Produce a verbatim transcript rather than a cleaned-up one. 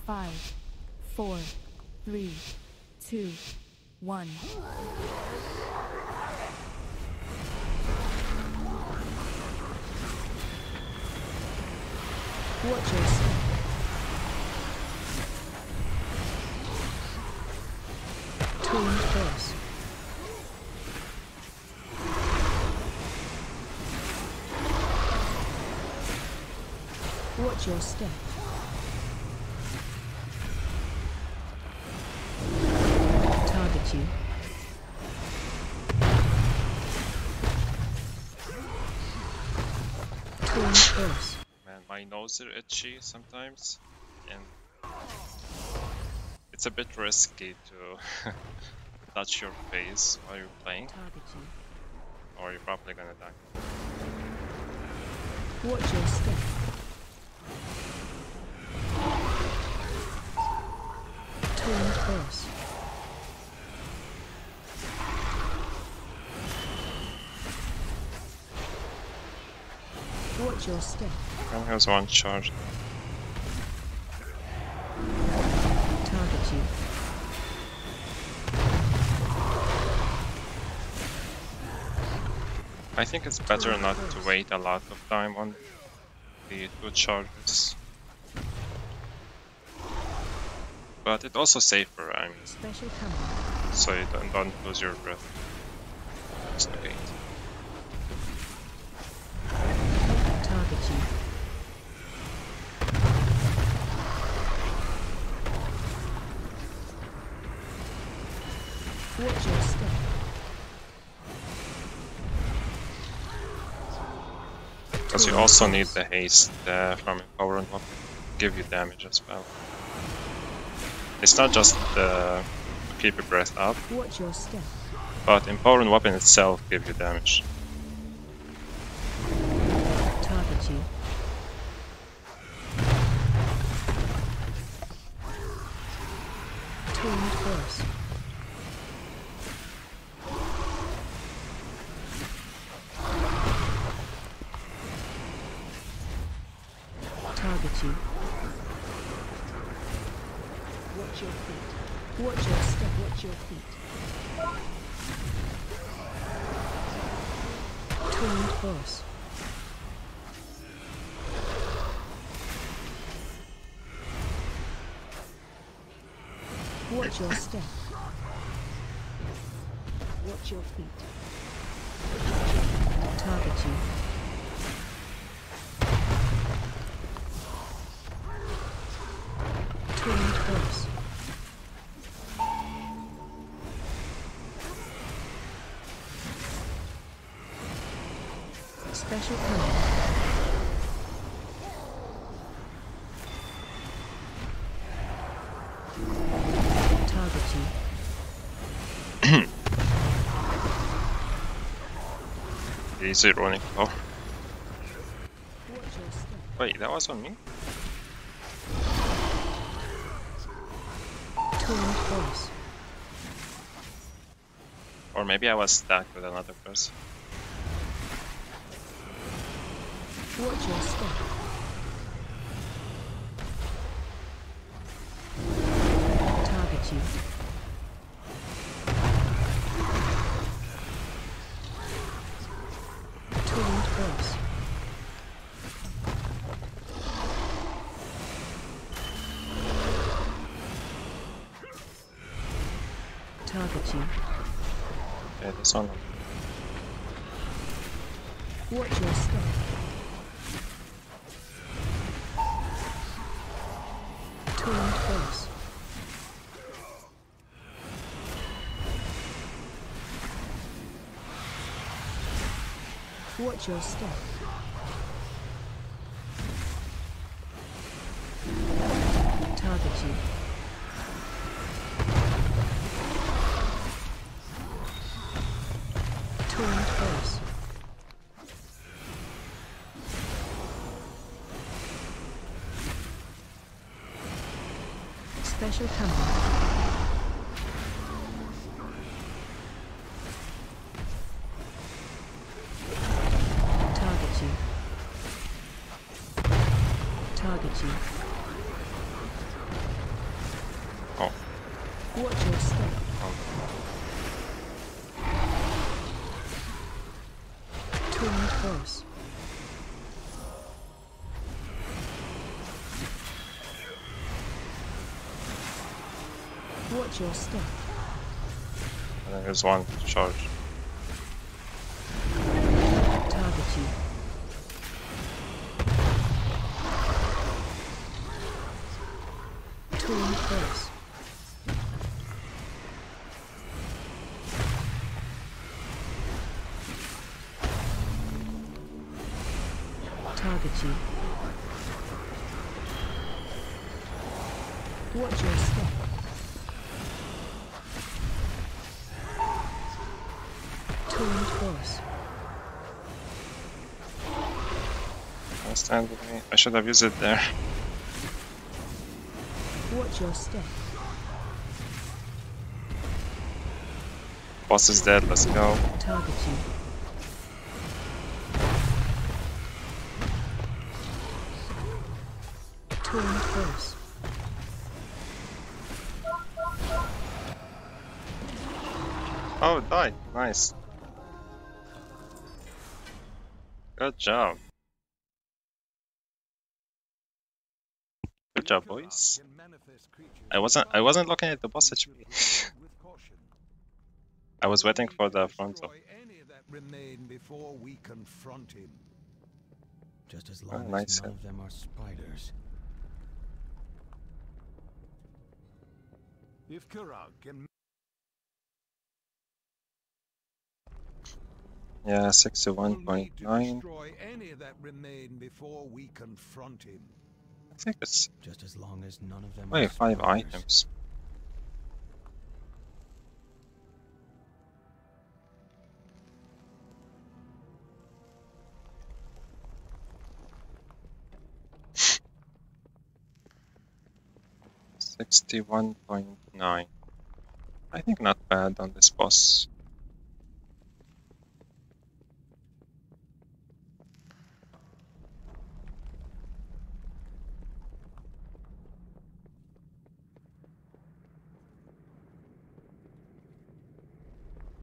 Five, four, three, two, one. Watch your step. Tuned first. Watch your step. Target you. Tuned first. Man, my nose is itchy sometimes, and it's a bit risky to touch your face while you're playing, Target you. or you're probably gonna die. Watch your step. Tuned first. Watch your step. And here's one charge. Target you. I think it's better not to wait a lot of time on the two charges. But it's also safer, I mean, Special command. so you don't, don't lose your breath. Just wait. Target you. Watch your step. Because you also need the haste uh, from Empower and Weapon to give you damage as well. It's not just uh, keep your breath up, Watch your step. but Empower and Weapon itself give you damage. Target you. Tuned first. Target you. Watch your feet. Watch your step. Watch your feet. Tuned first. Watch your step. Watch your feet. Target you. Tuned first. Special command. Target you. Easy running. Oh, Watch your step. wait, that was on me? Tuned first. Or maybe I was stuck with another person. Watch your step. Target you. Tuned first. Target you. Okay, this one. Watch your step. Tuned first. Watch your step. Target you. Tuned first. Special command. Target you. Target you. Watch your step. Oh, Twin force. Watch your step. and then there's one charge. Target you. Twin force. Target you. Watch your step. Twin force. Can I stand with me? I should have used it there. Watch your step. Boss is dead, let's go. Target you. Twin force. Oh, it died. Nice. Good job. Good job, boys. I wasn't I wasn't looking at the boss H P. I was waiting for the frontal. Any that remain before we confront him. Just as Oh, long nice as none hit. of them are spiders. If Kurag can Yeah, sixty-one we'll point need to nine. destroy any that remain before we confront him. I think it's Just as long as none of them wait, are five spiders. items. Sixty-one point nine. I think not bad on this boss.